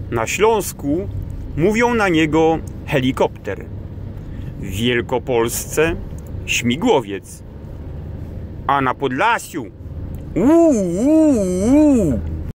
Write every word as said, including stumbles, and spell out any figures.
Na Śląsku mówią na niego helikopter. W Wielkopolsce śmigłowiec. A na Podlasiu uuu, uuu, uuu.